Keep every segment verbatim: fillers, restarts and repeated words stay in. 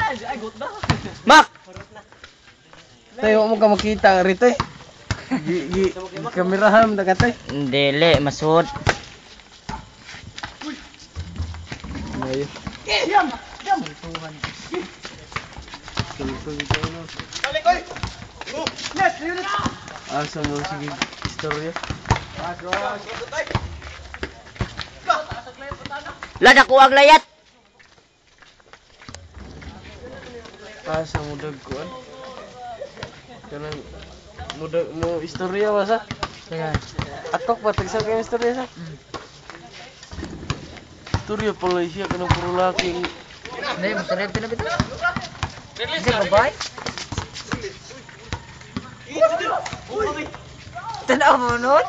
Mak! Tayo mo ka makita rito eh. Gi kamerahan dagat eh. Dili masud. Ayo. Diam. Diam. Balik oi. Yes, yun. Asa mo sige istorya. Lada ko ang layat. Asa mo dagkuan. Kanang muda mo istorya ba sa? Kaya Atok ba tagsa ka istorya sa? Istorya pala siya kanang puro laki. Hindi, mas sarap din na bito. Hindi, babay. Tanaw mo nun?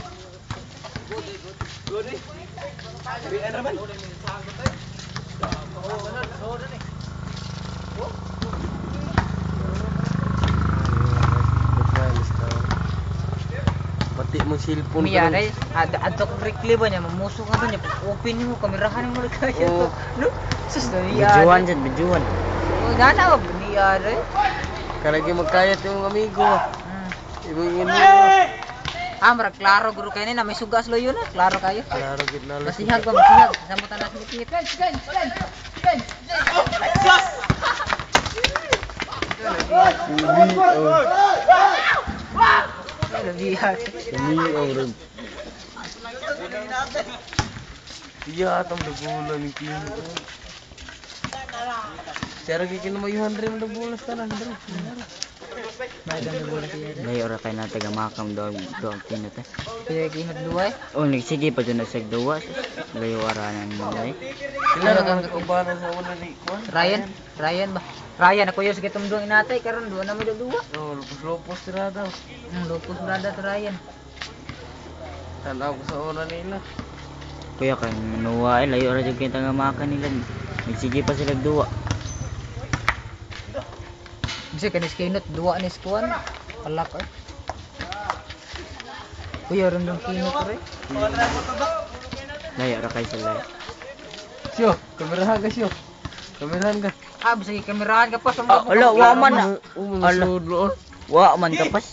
Pati mo cellphone Miya ray, ad adto ko rekli ba niya mamuso ka ba niya open mo kamerahan mo lang kaya. No? Sus na niya. Bijuan jud, bijuan. Oh, nana ba niya ray? Kalagi magkayat yung amigo. Hmm. Ibigin mo. Ah, mara klaro guru kay ni na may sugas lo yun ah. Klaro kayo. Klaro gid na lang. Masihag ba masihag sa mo tanas mikit. Gan, gan, gan. Gan. Biya. Kami ang rin. Iya, atang dagulan ni Kim. Cara gikin mo yung hundred mo dagulas ka lang, bro. May ganda bola siya. May ora kay na taga makam daw daw kinat. Kaya kinat duwa. Oh, nagsige pa dun sa duwa. Layo aranan mo dai. Kailan kang kakubana sa una ni Kwan? Ryan, Ryan ba? Ryan ako yo sige tumdong inatay karon duwa na mo duwa. Oh, lupos-lupos tira daw. Hmm, lupos brada to Ryan. Tanaw ko sa una nila. Kuya kay nuwa ay layo ra jud kay taga makan nila. Nagsige pa sila duwa. Kasi kanis kinot duwa ni skuan. Palak ay. Kuya ron dong kinot re. Layo ra kay sila. Syo, kamerahan ka syo. Kamerahan ka. Ah, bisa kamerahan ka pa sa mga. Ala, wa man na. Ala. Wa man ka pas.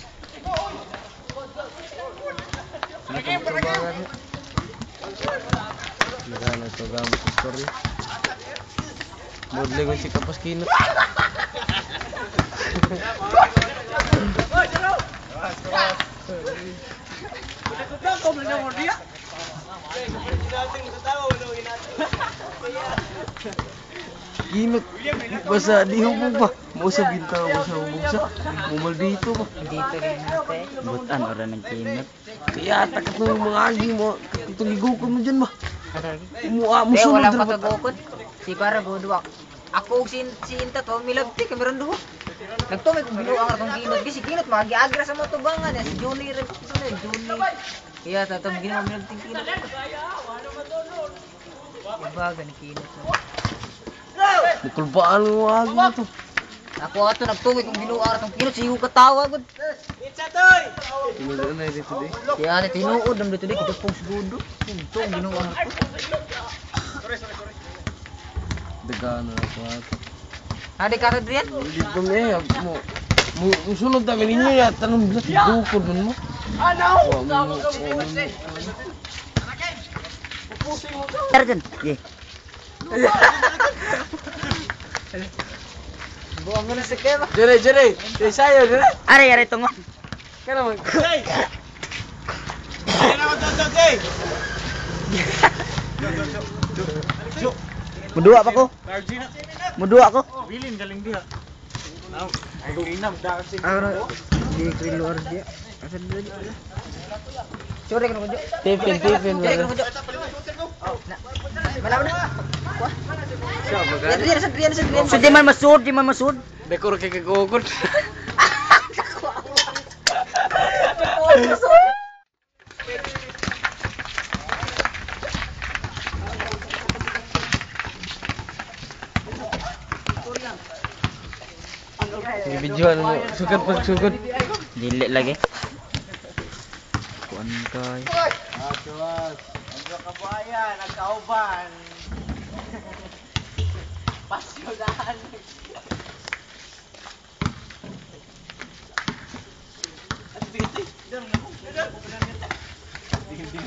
Nagana to gamit sa story. Modle ko si kapos kinot. Kinot. Basta di hubog ba? Mo sa bintang mo sa hubog sa. Mumal dito ba? Dito rin natin. Butan ora nang kinot. Kaya takat ng mga agi mo. Itong igukon mo dyan ba? Mua mo Kaya sunod walang na ba? patagokod. Si para godwa. Ako og sin si Inta to milagti kameron duho. Nagtumay kung binuang ra tong kinot kasi kinot magiagra sa mo tubangan si Juni ra sa Juni. Kaya tatong ginawa milagti kinot. Ibaga ni kinot. Nakulbaan mo agi mo to. Ako ato nagtumay kung binuang ra tong kinot sigo katawa gud. Tinuloy na dito di. Kaya ate tinuod nam dito di kitapong segundo. Ito ang binuang ra. Dagano na ko ato. Ade ka Adrian? Hindi pa may mo. Mo sunod ta ninyo ya tanong sa igukon man mo. Ano? Wa mo. Tarjan. Ye. Buang na sa kema. Jere jere. Say sayo jere. Are are tungo. Kana man. Hey. Kaya naman to, okay. Mudua pa ko. Mudua ko. Bilin galing dia. Now, ay inam dancing. Ara di kilo luar dia. Asa dia dia. Sore kan ko. Tipin tipin. Mana mana? Wah. Siya Ya magana. dia sa dia sa dia. Sa di man masud, di man masud. Dekor kay kagukon. Sige videoan mo. Sugod pag sugod. Dili lagi. Kuan kay. Awas. Ang kabayan, nagkauban. Pasyo daan.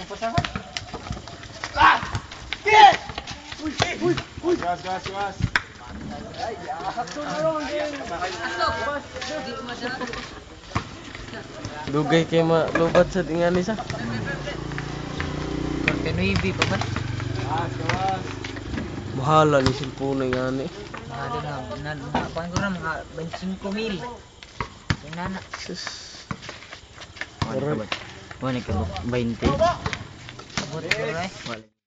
pasangan. Ah! Kit! Uy, uy, uy. Gas, gas, gas. Dugay kay malubat sa tingan isa. Forty-nine pa ba? Gas, gas. Bahala ni cellphone nga ni. Mga doon na, na, na, kuhan ko na mga twenty-five mil. Sinana. Sus. Wala ka ba? Wala ka ba? twenty. Abot ko na eh.